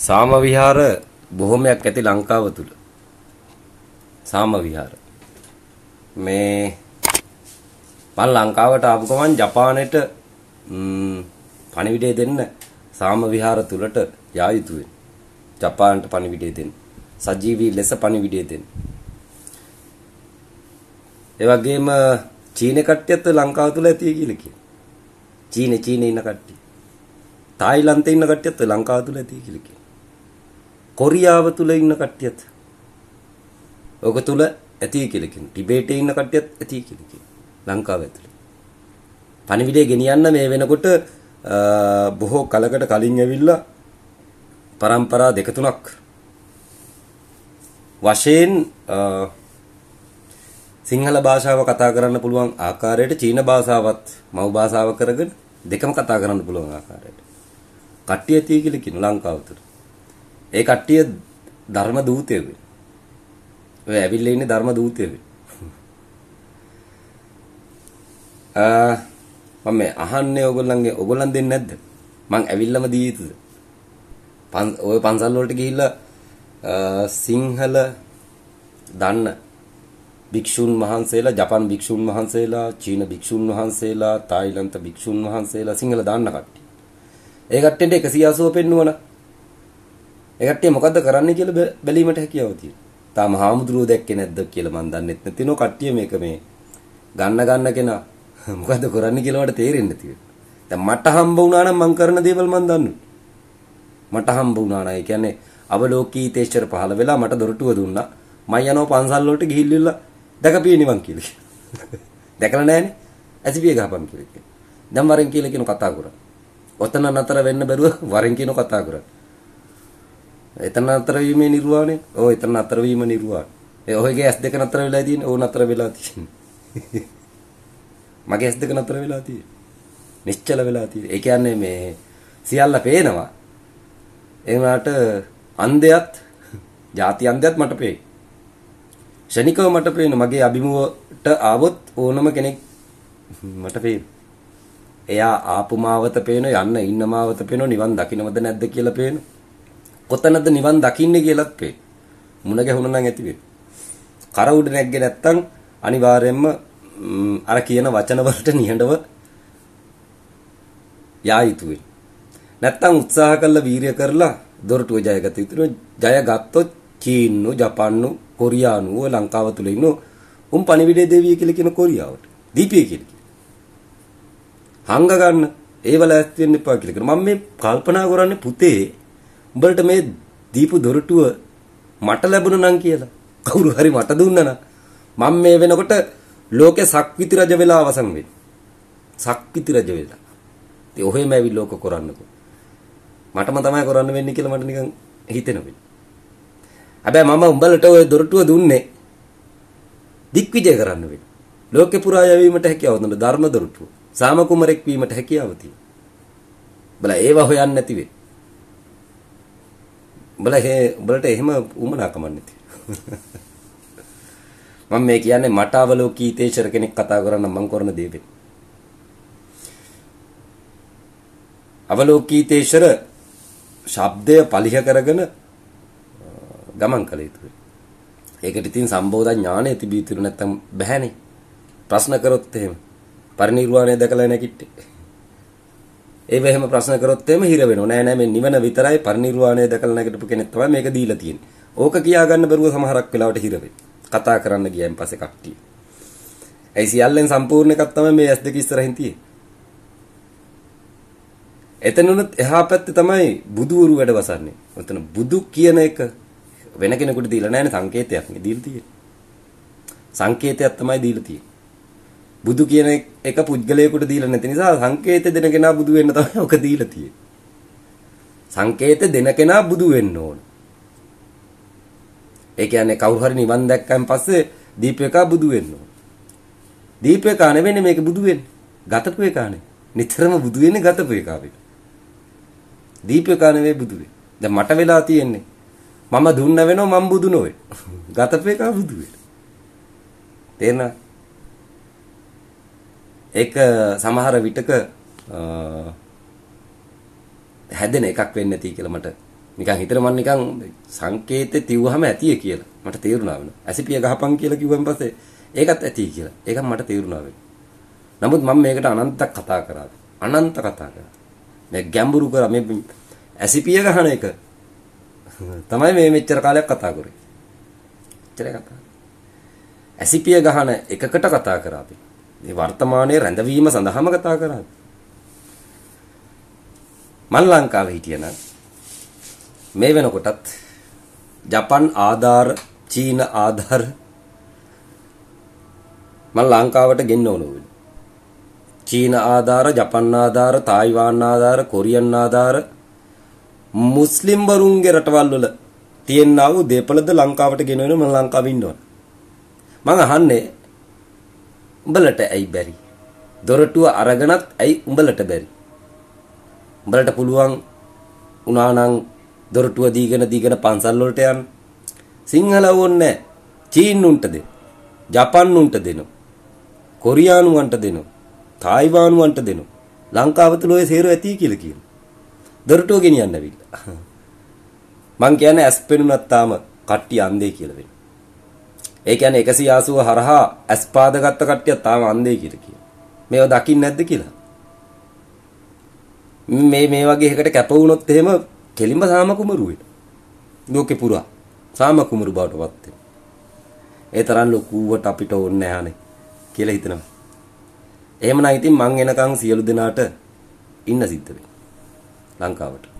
සාම විහාර බොහොමයක් ඇති ලංකාව තුල. සාම විහාර. මේ මම ලංකාවට ආපු ගමන් ජපානයට පණිවිඩය දෙන්න සාම විහාර තුලට යා යුතුයි. ජපානට පණිවිඩය දෙන්න. සජීවී ලෙස පණිවිඩය දෙන්න. ඒ වගේම චීන කට්ටියත් ලංකාව තුල ඇති කියලා කියනවා. චීනේ ඉන්න කට්ටිය. තායිලන්තේ ඉන්න කට්ටියත් ලංකාව තුල ඇති කියලා කියනවා. කොරියාව තුල ඉන්න කට්ටියත් ඔක තුල ඇති කියලා කියනවා. ටිබේටේ ඉන්න කට්ටියත් ඇති කියලා කියනවා. ලංකාව ඇතුලේ. පණිවිඩය ගෙනියන්න මේ වෙනකොට බොහෝ කලකට කලින් ඇවිල්ලා પરම්පරා දෙක තුනක් වශයෙන් සිංහල භාෂාව කතා කරන්න පුළුවන් ආකාරයට චීන භාෂාවත් මව් භාෂාව කරගෙන දෙකම කතා කරන්න පුළුවන් ආකාරයට කට්ටිය තිය කියලා කියන ලංකාව තුළ. ඒ කට්ටිය ධර්ම දූතයෝ වෙන. ඔය ඇවිල්ලා ඉන්නේ ධර්ම දූතයෝ වෙන. මම අහන්නේ ඔයගොල්ලන් දෙන්නේ නැද්ද? මං ඇවිල්ලාම දී යුතුද? ඔය පන්සල් වලට ගිහිල්ලා සිංහල දන්න භික්ෂුන් වහන්සේලා, ජපන් භික්ෂුන් වහන්සේලා, චීන භික්ෂුන් වහන්සේලා, තායිලන්ත භික්ෂුන් වහන්සේලා සිංහල දාන්න කට්ටිය. ඒ කට්ටියට 180 පෙන්නුවන. ඒ කට්ටිය මොකද්ද කරන්නේ කියලා බැලීමට හැකියාව තියෙනවා. තාම හාමුදුරුවෝ දැක්කේ නැද්ද කියලා මන් දන්නෙත් නැතිනෝ කට්ටිය මේක මේ ගන්න කෙනා මොකද්ද කරන්නේ කියලා මට තේරෙන්නේ නැතිව. දැන් මට හම්බ වුණා නම් මං කරන දේවල් මන් දන්නවා. මට හම්බ වුණා නම් ඒ කියන්නේ අවලෝකීතේශ්වර පහළ වෙලා මට දොරටුව දුන්නා. මම යනවා පන්සල් වලට ගිහිල්ලා දැකපියේ නිවන් කියලා. දැකලා නැහනේ. ඇසිපිය ගහපන් කියලා. දැන් වරෙන් කියලා කියන කතා කරා. ඔතන නතර වෙන්න බැරුව වරෙන් කියන කතා කරා. එතන නතර වීමේ නිර්වාණය. ඔව් එතන නතර වීම නිර්වාණය. ඒ ඔයගේ S2 නතර වෙලා තියෙන්නේ. ඕ නතර වෙලා තියෙන්නේ. මගේ S2 නතර වෙලා තියෙන්නේ. නිශ්චල වෙලා තියෙන්නේ. ඒ කියන්නේ මේ සියල්ල පේනවා. ඒ වුණාට අන්ධයත් ಜಾති අන්ධයත් මට පේයි. ශනිකව මට පේන මගේ අභිමුවට ආවොත් ඕනම කෙනෙක් මට පේන. එයා ආපු මාවත පේන, යන්න ඉන්න මාවත පේන, නිවන් දකින්නවද නැද්ද කියලා පේන. කොතනද නිවන් දකින්නේ කියලාත් පේන. මුණ ගැහුණා නම් ඇති වෙයි. කර උඩ නැග්ගේ නැත්තම් අනිවාර්යයෙන්ම අර කියන වචන වලට නිහඬව යා යුතුයි. නැත්තම් උත්සාහ කළා වීරිය කරලා දොරටුව ජයගත යුතුයි. ජය ගත්තොත් චීනු, ජපානු, කොරියානු ලංකාව තුල ඉන්න උන් පණිවිඩය දෙවිය කියලා කියන කොරියාවට. දීපිය කියලා කියන. හංග ගන්න. ඒවල ඇස් වෙන්න එපා කියලා කියන. මම මේ කල්පනා කරන්නේ පුතේ උඹලට මේ දීපු දොරටුව මට ලැබුණා නම් කියලා. කවුරු හරි මට දුන්නා නම් මම මේ වෙනකොට ලෝකේ සක්විති රජ වෙලා අවසන් වෙන්නේ. සක්විති රජ වෙලා. ඉතින් ඔහෙම ඇවිත් ලෝක කරන්නකෝ. මටම තමයි කරන්න වෙන්නේ කියලා මට නිකන් හිතෙනවා. හැබැයි මම උඹලට ওই දොරටුව දුන්නේ දික්විජය කරන්න වෙන්නේ. ලෝකේ පුරා යැවීමට හැකියාව දුන්න ධර්ම දොරටුව. සාම කුමරෙක් වීමට හැකියාව තියෙනවා. බලා ඒව හොයන්නේ නැති වෙයි. උඹලට එහෙම උමනාකමක් නැති. මම මේ කියන්නේ මට අවලෝකීතේශ්වර කෙනෙක් කතා කරන්න මම කරන දේ වෙන්නේ. අවලෝකීතේශ්වර ශබ්දය පලිහ කරගෙන ගමන් කළ යුතුයි. ඒකට ඉතින් සම්බෝධ ඥානය තිබී යුතු නැත්තම් බැහැනේ. ප්‍රශ්න කරොත් එහෙම පරිණිරවාණය දැකලා නැකිට්ටේ. ඒ වෙහෙම ප්‍රශ්න කරොත් එහෙම හිර වෙනව. නෑ මේ නිවන විතරයි පරිණිරවාණය දැකලා නැගිටපු කෙනෙක් තමයි මේක දීලා තියෙන්නේ. ඕක කියා ගන්න බැරුව සමහරක් වෙලාවට හිර වෙයි. කතා කරන්න ගියන් පස්සේ කට්ටිය. ඒ සියල්ලෙන් සම්පූර්ණ එකක් තමයි මේ S2 ඉස්සරහින් තියෙන්නේ. එතනනුත් එහා පැත්තේ තමයි බුදුවරු වැඩ වසන්නේ. ඔතන බුදු කියන එක වෙන කෙනෙකුට දීලා නැහැ නේ සංකේතයක් නේ දීලා තියෙන්නේ. සංකේතයක් තමයි දීලා තියෙන්නේ. බුදු කියන එක පුද්ගලයෙකුට දීලා නැති නිසා සංකේත දෙන කෙනා බුදු වෙන්න තමයි ඔක දීලා තියෙන්නේ. සංකේත දෙන කෙනා බුදු වෙන්න ඕන. ඒ කියන්නේ කවුරු හරි නිවන් දැක්කන් පස්සේ දීපේකා බුදු වෙන්න ඕන. දීපේකා නෙවෙන්නේ මේක බුදු වෙන්නේ. ගතපු එකා නේ. නිතරම බුදු වෙන්නේ ගතපු එකා වෙන්නේ. දීපේකා නෙවෙයි බුදු වෙන්නේ. දැන් මට වෙලා තියෙන්නේ මම දුන්න වෙනවා මම බුදු නොවේ. ගතපු එකා බුදු වෙන්නේ. තේරෙනවද? ඒක සමහර විටක හැදෙන එකක් වෙන්නේ නැති කියලා මට නිකන් හිතන මම නිකන් සංකේතේ තියුවහම ඇතිය කියලා. මට තේරුණා වෙන. ඇසිපිය ගහපන් කියලා කිව්වන් පස්සේ ඒකත් ඇති කියලා. ඒකත් මට තේරුණා වෙන. නමුත් මම මේකට අනන්ත කතා කරා. අනන්ත කතා කරා. මේ ගැඹුරු කරා මේ ඇසිපිය ගහන එක තමයි මේ මෙච්චර කාලයක් කතා කරේ. එච්චර කතා. ඇසිපිය ගහන එකකට කතා කරා අපි. මේ වර්තමානයේ රැඳවීම සඳහාම කතා කරා. මම ලංකාවේ හිටියනම් මේ වෙනකොටත් ජපන් ආධාර චීන ආධාර මම ලංකාවට ගෙන්න ඕන වෙන්නේ. චීන ආධාර, ජපන් ආධාර, තායිවාන් ආධාර, කොරියන් ආධාර මුස්ලිම් වරුන්ගේ රටවල් වල තියෙනා වූ දේපළද ලංකාවට ගෙන වෙන මම ලංකාවේ ඉන්න ඕන. මම අහන්නේ උඹලට ඇයි බැරි? දොරටුව අරගෙනත් ඇයි උඹලට බැරි? උඹලට පුළුවන් උනා නම් දොරටුව දීගෙන පන්සල් වලට යන්න. සිංහල ඕන්නේ චීනුන්ට දෙන්න. ජපන්නුන්ට දෙන්න. කොරියානුවන්ට දෙන්න. තායිවානුවන්ට දෙන්න. ලංකාව තුල ඔය සේරු ඇති කියලා කියනවා. දොරටුව ගෙනියන්න ඇවිල්ලා. මං කියන්නේ ඇස් පෙනුනත් තාම කට්ටිය අන්දේ කියලා වෙනවා. ඒ කියන්නේ 180 හරහා ඇස් පාද ගත්ත කට්ටිය තාම අන්දේ කියලා කියනවා. මේව දකින්නේ නැද්ද කියලා? මේ වගේ එකකට කැප වුණොත් එහෙම කෙලින්ම සාම කුමරු වෙනවා. ලෝකේ පුරා සාම කුමරු බවට පත් වෙනවා. ඒ තරම් ලොකුවට අපිට ඕනේ නැහනේ කියලා හිතනවා. එහෙමනම් ඉතින් මං එනකන් සියලු දෙනාට ඉන්න සිද්ධ වෙනවා ලංකාවට.